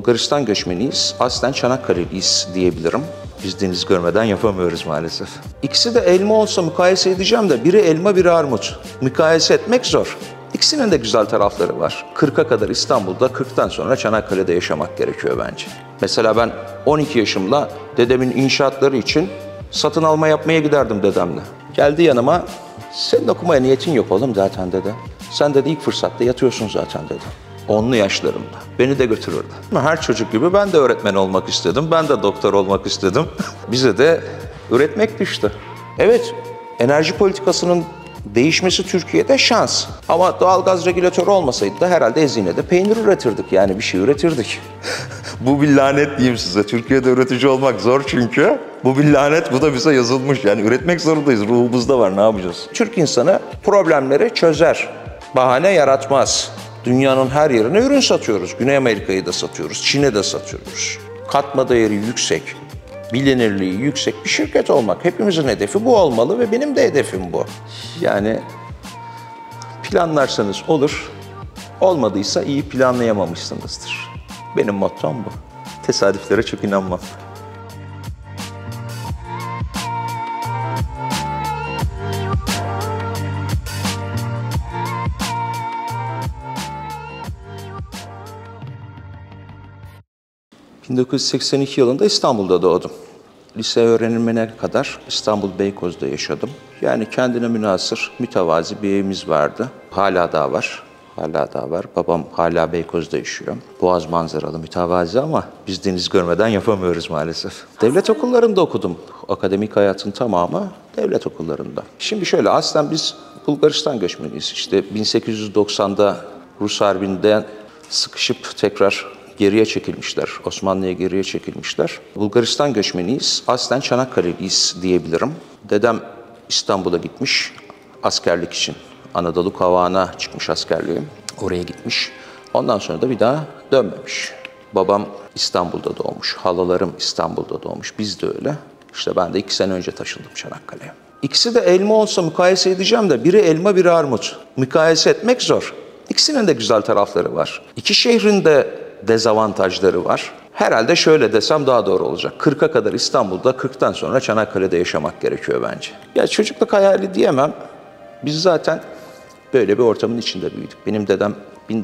Bulgaristan göçmeniyiz. Aslen Çanakkale'liyiz diyebilirim. Biz deniz görmeden yapamıyoruz maalesef. İkisi de elma olsa mukayese edeceğim de biri elma biri armut. Mukayese etmek zor. İkisinin de güzel tarafları var. 40'a kadar İstanbul'da, 40'tan sonra Çanakkale'de yaşamak gerekiyor bence. Mesela ben 12 yaşımda dedemin inşaatları için satın alma yapmaya giderdim dedemle. Geldi yanıma, senin okumaya niyetin yok oğlum zaten dedi. Sen dedi ilk fırsatta yatıyorsun zaten dedi. 10'lu yaşlarımda. Beni de götürürdü. Her çocuk gibi ben de öğretmen olmak istedim. Ben de doktor olmak istedim. Bize de üretmek düştü. Evet, enerji politikasının değişmesi Türkiye'de şans. Ama doğalgaz regülatörü olmasaydı da herhalde Ezine'de peynir üretirdik. Yani bir şey üretirdik. Bu bir lanet diyeyim size. Türkiye'de üretici olmak zor çünkü. Bu bir lanet, bu da bize yazılmış. Yani üretmek zorundayız. Ruhumuzda var, ne yapacağız? Türk insanı problemleri çözer. Bahane yaratmaz. Dünyanın her yerine ürün satıyoruz. Güney Amerika'yı da satıyoruz, Çin'e de satıyoruz. Katma değeri yüksek, bilinirliği yüksek bir şirket olmak. Hepimizin hedefi bu olmalı ve benim de hedefim bu. Yani planlarsanız olur, olmadıysa iyi planlayamamışsınızdır. Benim mottom bu. Tesadüflere çok inanmam. 1982 yılında İstanbul'da doğdum. Lise öğrenimine kadar İstanbul Beykoz'da yaşadım. Yani kendine münhasır, mütevazi bir evimiz vardı. Hala daha var. Hala daha var. Babam hala Beykoz'da yaşıyor. Boğaz manzaralı, mütevazi ama biz deniz görmeden yapamıyoruz maalesef. Devlet okullarında okudum. Akademik hayatın tamamı devlet okullarında. Şimdi şöyle, aslen biz Bulgaristan göçmeniyiz. İşte 1890'da Rus Harbi'nde sıkışıp tekrar geriye çekilmişler. Osmanlı'ya geriye çekilmişler. Bulgaristan göçmeniyiz. Aslen Çanakkale'liyiz diyebilirim. Dedem İstanbul'a gitmiş askerlik için. Anadolu Kavağı'na çıkmış askerliğe. Oraya gitmiş. Ondan sonra da bir daha dönmemiş. Babam İstanbul'da doğmuş. Halalarım İstanbul'da doğmuş. Biz de öyle. İşte ben de 2 sene önce taşındım Çanakkale'ye. İkisi de elma olsa mukayese edeceğim de biri elma biri armut. Mukayese etmek zor. İkisinin de güzel tarafları var. İki şehrin de dezavantajları var. Herhalde şöyle desem daha doğru olacak. 40'a kadar İstanbul'da, 40'tan sonra Çanakkale'de yaşamak gerekiyor bence. Ya çocukluk hayali diyemem. Biz zaten böyle bir ortamın içinde büyüdük. Benim dedem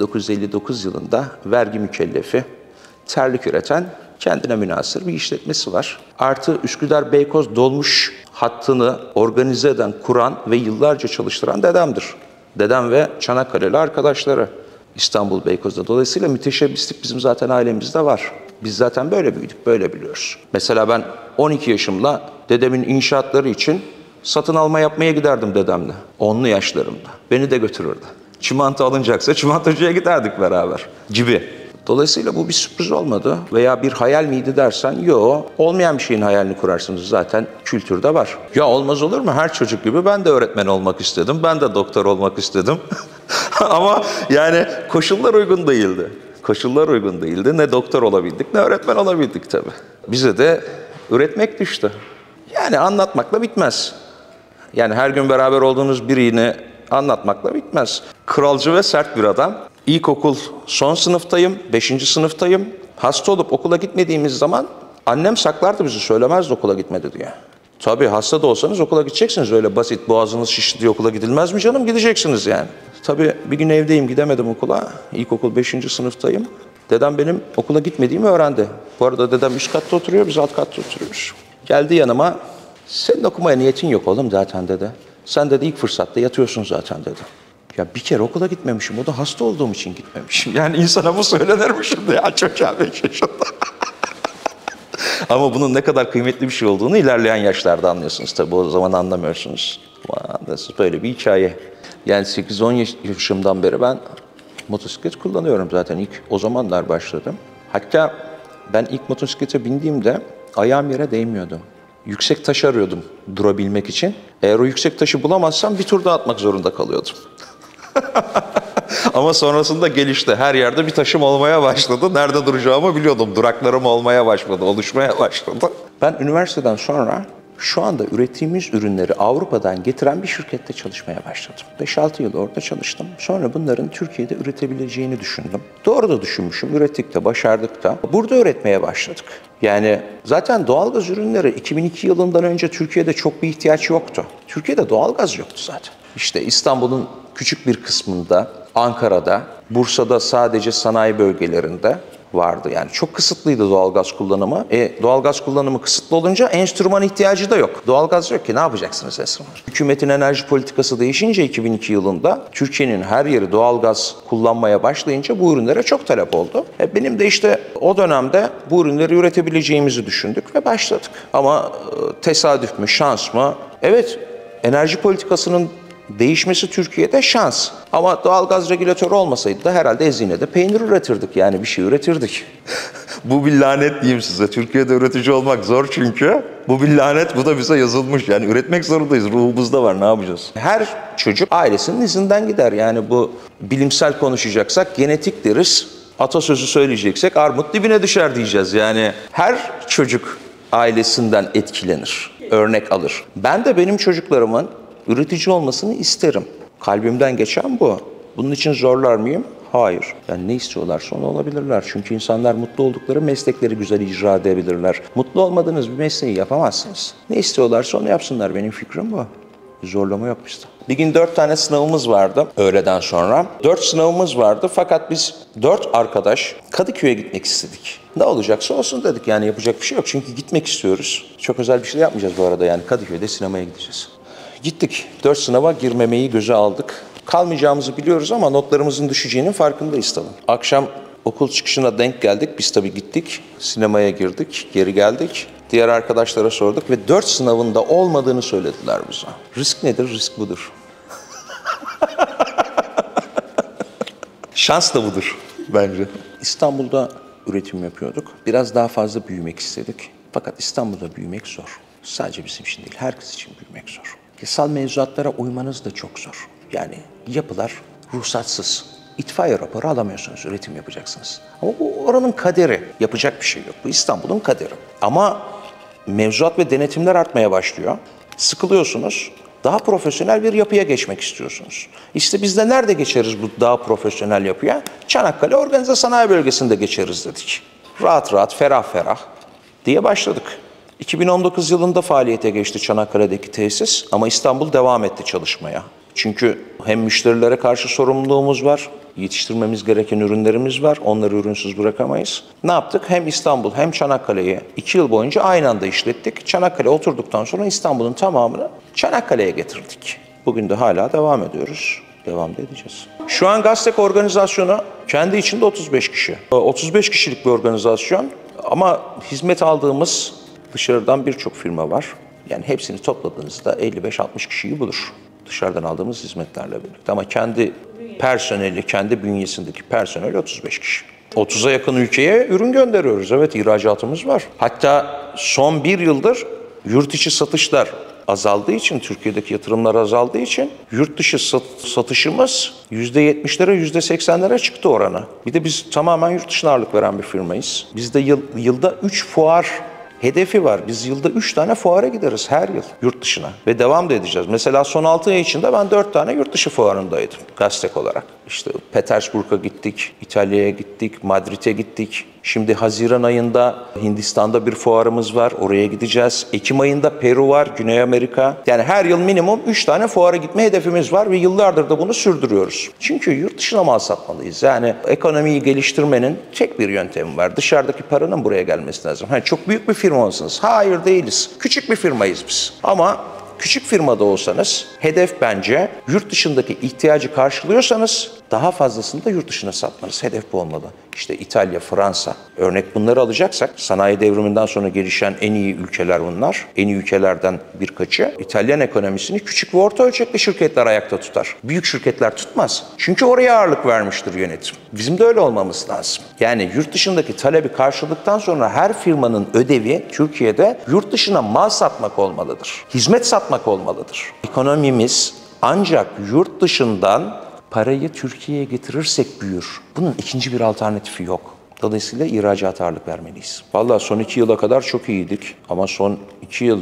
1959 yılında vergi mükellefi, terlik üreten, kendine münhasır bir işletmesi var. Artı Üsküdar Beykoz dolmuş hattını organize eden, kuran ve yıllarca çalıştıran dedemdir. Dedem ve Çanakkale'li arkadaşları İstanbul Beykoz'da. Dolayısıyla müteşebbislik bizim zaten ailemizde var. Biz zaten böyle büyüdük, böyle biliyoruz. Mesela ben 12 yaşımda dedemin inşaatları için satın alma yapmaya giderdim dedemle. 10'lu yaşlarımda. Beni de götürürdü. Çimento alınacaksa çimentocuya giderdik beraber gibi. Dolayısıyla bu bir sürpriz olmadı veya bir hayal miydi dersen, yok. Olmayan bir şeyin hayalini kurarsınız, zaten kültürde var. Ya olmaz olur mu? Her çocuk gibi ben de öğretmen olmak istedim, ben de doktor olmak istedim. Ama yani koşullar uygun değildi. Koşullar uygun değildi. Ne doktor olabildik, ne öğretmen olabildik tabii. Bize de üretmek düştü. Yani anlatmakla bitmez. Yani her gün beraber olduğunuz birini anlatmakla bitmez. Kralcı ve sert bir adam. İlkokul son sınıftayım, 5. sınıftayım. Hasta olup okula gitmediğimiz zaman annem saklardı bizi, söylemezdi okula gitmedi diye. Tabii hasta da olsanız okula gideceksiniz, öyle basit boğazınız şişti diye okula gidilmez mi canım? Gideceksiniz yani. Tabii bir gün evdeyim, gidemedim okula. İlkokul 5. sınıftayım. Dedem benim okula gitmediğimi öğrendi. Bu arada dedem üst katta oturuyor, biz alt katta oturuyoruz. Geldi yanıma, senin okumaya niyetin yok oğlum zaten dedi. Sen dedi ilk fırsatta yatıyorsun zaten dedi. Ya bir kere okula gitmemişim, o da hasta olduğum için gitmemişim. Yani insana bu söylenir mi şimdi ya, çocuğa 5 yaşında? Ama bunun ne kadar kıymetli bir şey olduğunu ilerleyen yaşlarda anlıyorsunuz tabii, o zaman anlamıyorsunuz. Böyle bir hikaye. Yani 8-10 yaşımdan beri ben motosiklet kullanıyorum zaten, ilk o zamanlar başladım. Hatta ben ilk motosiklete bindiğimde ayağım yere değmiyordu. Yüksek taş arıyordum durabilmek için. Eğer o yüksek taşı bulamazsam bir tur daha atmak zorunda kalıyordum. Ama sonrasında gelişti. Her yerde bir taşım olmaya başladı. Nerede duracağımı biliyordum. Duraklarım olmaya başladı, oluşmaya başladı. Ben üniversiteden sonra Şu anda ürettiğimiz ürünleri Avrupa'dan getiren bir şirkette çalışmaya başladım. 5-6 yıl orada çalıştım. Sonra bunların Türkiye'de üretebileceğini düşündüm. Doğru da düşünmüşüm. Ürettik de, başardık da. Burada üretmeye başladık. Yani zaten doğalgaz ürünleri 2002 yılından önce Türkiye'de çok bir ihtiyaç yoktu. Türkiye'de doğalgaz yoktu zaten. İşte İstanbul'un küçük bir kısmında, Ankara'da, Bursa'da sadece sanayi bölgelerinde vardı. Yani çok kısıtlıydı doğalgaz kullanımı. Doğalgaz kullanımı kısıtlı olunca enstrüman ihtiyacı da yok. Doğalgaz yok ki, ne yapacaksınız enstrüman? Hükümetin enerji politikası değişince 2002 yılında Türkiye'nin her yeri doğalgaz kullanmaya başlayınca bu ürünlere çok talep oldu. Benim de işte o dönemde bu ürünleri üretebileceğimizi düşündük ve başladık. Ama tesadüf mü, şans mı? Evet, enerji politikasının değişmesi Türkiye'de şans. Ama doğalgaz regülatörü olmasaydı da herhalde Ezine'de peynir üretirdik, yani bir şey üretirdik. Bu bir lanet diyeyim size. Türkiye'de üretici olmak zor çünkü. Bu bir lanet, bu da bize yazılmış. Yani üretmek zorundayız, ruhumuzda var, ne yapacağız? Her çocuk ailesinin izinden gider. Yani bu bilimsel konuşacaksak genetik deriz. Atasözü söyleyeceksek armut dibine düşer diyeceğiz. Yani her çocuk ailesinden etkilenir, örnek alır. Ben de benim çocuklarımın üretici olmasını isterim. Kalbimden geçen bu. Bunun için zorlar mıyım? Hayır. Yani ne istiyorlarsa onu olabilirler. Çünkü insanlar mutlu oldukları meslekleri güzel icra edebilirler. Mutlu olmadığınız bir mesleği yapamazsınız. Ne istiyorlarsa onu yapsınlar. Benim fikrim bu. Bir zorlama yok bizde. Bir gün 4 tane sınavımız vardı öğleden sonra. 4 sınavımız vardı fakat biz 4 arkadaş Kadıköy'e gitmek istedik. Ne olacaksa olsun dedik, yani yapacak bir şey yok. Çünkü gitmek istiyoruz. Çok özel bir şey de yapmayacağız bu arada, yani Kadıköy'de sinemaya gideceğiz. Gittik. 4 sınava girmemeyi göze aldık. Kalmayacağımızı biliyoruz ama notlarımızın düşeceğinin farkındayız tabii. Akşam okul çıkışına denk geldik. Biz tabii gittik. Sinemaya girdik. Geri geldik. Diğer arkadaşlara sorduk ve 4 sınavında olmadığını söylediler bize. Risk nedir? Risk budur. Şans da budur bence. İstanbul'da üretim yapıyorduk. Biraz daha fazla büyümek istedik. Fakat İstanbul'da büyümek zor. Sadece bizim için değil, herkes için büyümek zor. Yasal mevzuatlara uymanız da çok zor. Yani yapılar ruhsatsız. İtfaiye raporu alamıyorsunuz, üretim yapacaksınız. Ama bu oranın kaderi. Yapacak bir şey yok. Bu İstanbul'un kaderi. Ama mevzuat ve denetimler artmaya başlıyor. Sıkılıyorsunuz. Daha profesyonel bir yapıya geçmek istiyorsunuz. İşte biz de nerede geçeriz bu daha profesyonel yapıya? Çanakkale Organize Sanayi Bölgesi'nde geçeriz dedik. Rahat rahat, ferah ferah diye başladık. 2019 yılında faaliyete geçti Çanakkale'deki tesis ama İstanbul devam etti çalışmaya. Çünkü hem müşterilere karşı sorumluluğumuz var, yetiştirmemiz gereken ürünlerimiz var, onları ürünsüz bırakamayız. Ne yaptık? Hem İstanbul hem Çanakkale'yi 2 yıl boyunca aynı anda işlettik. Çanakkale oturduktan sonra İstanbul'un tamamını Çanakkale'ye getirdik. Bugün de hala devam ediyoruz, devam da edeceğiz. Şu an Gaztek organizasyonu kendi içinde 35 kişi. 35 kişilik bir organizasyon ama hizmet aldığımız dışarıdan birçok firma var. Yani hepsini topladığınızda 55-60 kişiyi bulur. Dışarıdan aldığımız hizmetlerle birlikte. Ama kendi personeli, kendi bünyesindeki personel 35 kişi. 30'a yakın ülkeye ürün gönderiyoruz. Evet, ihracatımız var. Hatta son 1 yıldır yurt içi satışlar azaldığı için, Türkiye'deki yatırımlar azaldığı için yurt dışı satışımız %70'lere, %80'lere çıktı oranı. Bir de biz tamamen yurt dışına ağırlık veren bir firmayız. Bizde yılda 3 fuar hedefi var. Biz yılda 3 tane fuara gideriz her yıl yurt dışına ve devam da edeceğiz. Mesela son 6 ay içinde ben 4 tane yurt dışı fuarındaydım Gaztek olarak. İşte Petersburg'a gittik, İtalya'ya gittik, Madrid'e gittik. Şimdi Haziran ayında Hindistan'da bir fuarımız var, oraya gideceğiz. Ekim ayında Peru var, Güney Amerika. Yani her yıl minimum 3 tane fuara gitme hedefimiz var ve yıllardır da bunu sürdürüyoruz. Çünkü yurt dışına mal satmalıyız. Yani ekonomiyi geliştirmenin tek bir yöntemi var. Dışarıdaki paranın buraya gelmesi lazım. Çok büyük bir firma olsanız. Hayır, değiliz. Küçük bir firmayız biz. Ama küçük firmada olsanız hedef bence yurt dışındaki ihtiyacı karşılıyorsanız daha fazlasını da yurt dışına satmanız. Hedef bu olmalı. İşte İtalya, Fransa. Örnek bunları alacaksak sanayi devriminden sonra gelişen en iyi ülkeler bunlar. En iyi ülkelerden birkaçı. İtalyan ekonomisini küçük ve orta ölçekli şirketler ayakta tutar. Büyük şirketler tutmaz. Çünkü oraya ağırlık vermiştir yönetim. Bizim de öyle olmamız lazım. Yani yurt dışındaki talebi karşıladıktan sonra her firmanın ödevi Türkiye'de yurt dışına mal satmak olmalıdır. Hizmet satmak olmalıdır. Ekonomimiz ancak yurt dışından parayı Türkiye'ye getirirsek büyür. Bunun ikinci bir alternatifi yok. Dolayısıyla ihracata ağırlık vermeliyiz. Vallahi son 2 yıla kadar çok iyiydik ama son 2 yıldır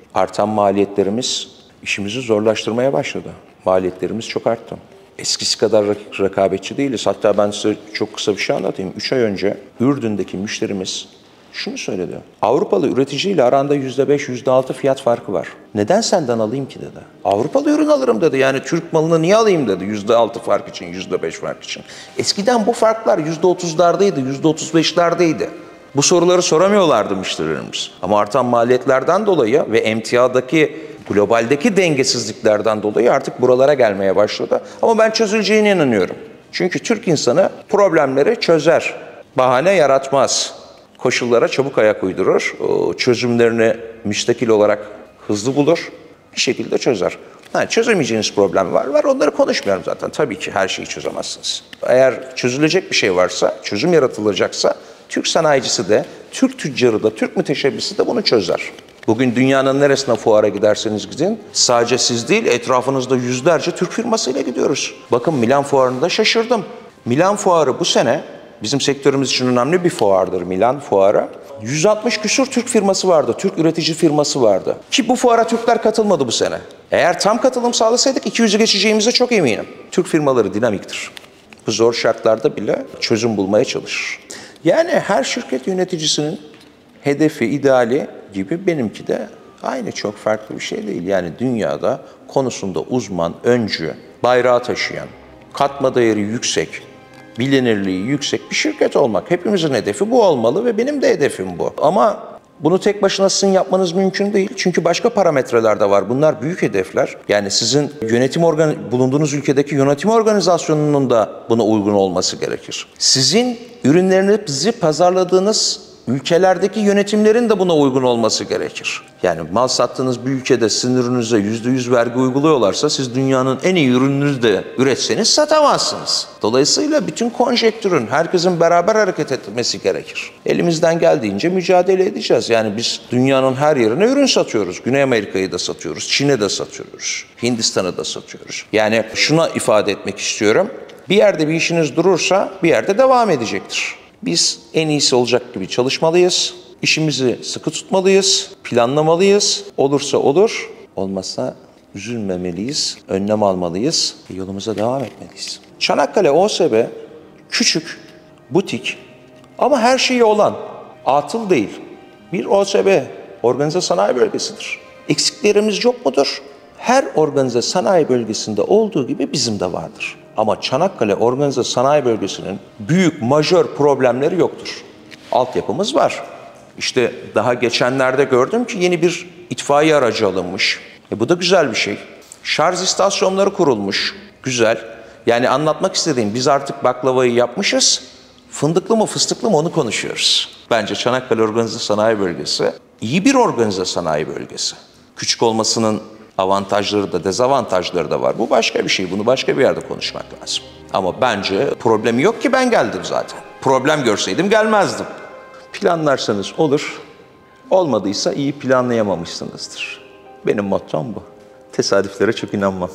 Artan maliyetlerimiz işimizi zorlaştırmaya başladı. Maliyetlerimiz çok arttı. Eskisi kadar rekabetçi değiliz. Hatta ben size çok kısa bir şey anlatayım. 3 ay önce Ürdün'deki müşterimiz şunu söyledi. Avrupalı üreticiyle aranda %5, %6 fiyat farkı var. Neden senden alayım ki dedi. Avrupalı ürün alırım dedi. Yani Türk malını niye alayım dedi. %6 fark için, %5 fark için. Eskiden bu farklar %30'lardaydı, %35'lerdeydi. Bu soruları soramıyorlardı müşterilerimiz. Ama artan maliyetlerden dolayı ve emtiadaki, globaldeki dengesizliklerden dolayı artık buralara gelmeye başladı. Ama ben çözüleceğine inanıyorum. Çünkü Türk insanı problemleri çözer, bahane yaratmaz. Koşullara çabuk ayak uydurur, çözümlerini müstakil olarak hızlı bulur, bir şekilde çözer. Çözemeyeceğiniz problem var, onları konuşmuyorum zaten. Tabii ki her şeyi çözemezsiniz. Eğer çözülecek bir şey varsa, çözüm yaratılacaksa, Türk sanayicisi de, Türk tüccarı da, Türk müteşebbisi de bunu çözer. Bugün dünyanın neresine fuara giderseniz gidin, sadece siz değil, etrafınızda yüzlerce Türk firmasıyla gidiyoruz. Bakın Milan Fuarı'nda şaşırdım. Milan Fuarı bu sene, bizim sektörümüz için önemli bir fuardır Milan Fuarı. 160 küsur Türk firması vardı, Türk üretici firması vardı. Ki bu fuara Türkler katılmadı bu sene. Eğer tam katılım sağlasaydık 200'ü geçeceğimize çok eminim. Türk firmaları dinamiktir. Bu zor şartlarda bile çözüm bulmaya çalışır. Yani her şirket yöneticisinin hedefi, ideali gibi benimki de aynı, çok farklı bir şey değil. Yani dünyada konusunda uzman, öncü, bayrağı taşıyan, katma değeri yüksek, bilinirliği yüksek bir şirket olmak. Hepimizin hedefi bu olmalı ve benim de hedefim bu. Ama bunu tek başına sizin yapmanız mümkün değil. Çünkü başka parametreler de var. Bunlar büyük hedefler. Yani sizin bulunduğunuz ülkedeki yönetim organizasyonunun da buna uygun olması gerekir. Sizin ürünlerinizi pazarladığınız ülkelerdeki yönetimlerin de buna uygun olması gerekir. Yani mal sattığınız bir ülkede sizin ürününüze %100 vergi uyguluyorlarsa siz dünyanın en iyi ürününüzü de üretseniz satamazsınız. Dolayısıyla bütün konjektürün, herkesin beraber hareket etmesi gerekir. Elimizden geldiğince mücadele edeceğiz. Yani biz dünyanın her yerine ürün satıyoruz. Güney Amerika'yı da satıyoruz, Çin'e de satıyoruz, Hindistan'ı da satıyoruz. Yani şuna ifade etmek istiyorum. Bir yerde bir işiniz durursa bir yerde devam edecektir. Biz en iyisi olacak gibi çalışmalıyız, işimizi sıkı tutmalıyız, planlamalıyız. Olursa olur, olmazsa üzülmemeliyiz, önlem almalıyız, yolumuza devam etmeliyiz. Çanakkale OSB küçük, butik ama her şeyi olan, atıl değil. Bir OSB, organize sanayi bölgesidir. Eksiklerimiz yok mudur? Her organize sanayi bölgesinde olduğu gibi bizim de vardır. Ama Çanakkale Organize Sanayi Bölgesi'nin büyük, majör problemleri yoktur. Altyapımız var. İşte daha geçenlerde gördüm ki yeni bir itfaiye aracı alınmış. Bu da güzel bir şey. Şarj istasyonları kurulmuş. Güzel. Yani anlatmak istediğim, biz artık baklavayı yapmışız. Fındıklı mı fıstıklı mı onu konuşuyoruz. Bence Çanakkale Organize Sanayi Bölgesi iyi bir organize sanayi bölgesi. Küçük olmasının avantajları da dezavantajları da var. Bu başka bir şey. Bunu başka bir yerde konuşmak lazım. Ama bence problemi yok ki, ben geldim zaten. Problem görseydim gelmezdim. Planlarsanız olur. Olmadıysa iyi planlayamamışsınızdır. Benim mottom bu. Tesadüflere çok inanmam.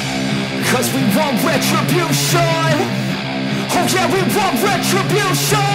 Retribution. Oh yeah, we want retribution.